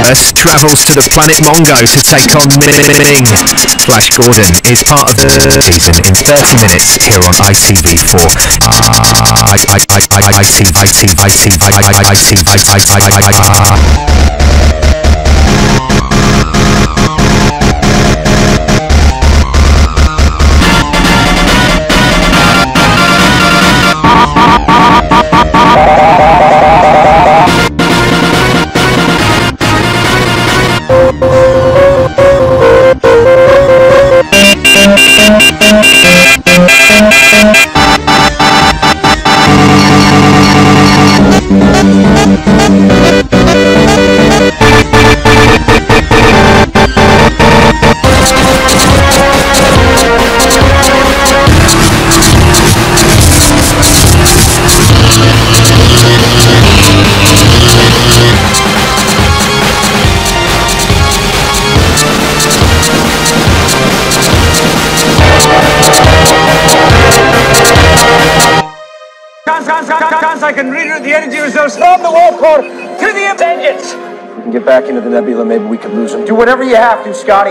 Earth travels to the planet Mongo to take on Ming. Flash Gordon is part of the season in 30 minutes here on ITV4. I can read the energy reserves from the wall core to the engines. If we can get back into the nebula, maybe we could lose them. Do whatever you have to, Scotty.